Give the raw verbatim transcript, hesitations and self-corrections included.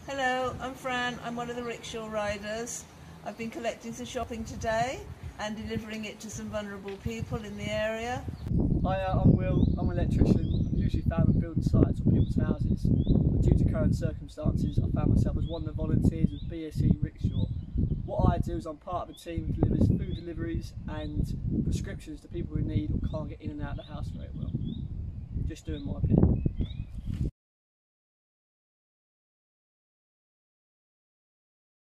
Hello, I'm Fran. I'm one of the rickshaw riders. I've been collecting some shopping today and delivering it to some vulnerable people in the area. Hi, uh, I'm Will. I'm an electrician. I'm usually found on building sites or people's houses. But due to current circumstances, I found myself as one of the volunteers of B S E Rickshaw. What I do is I'm part of a team that delivers food deliveries and prescriptions to people who need or can't get in and out of the house very well. Just doing my bit.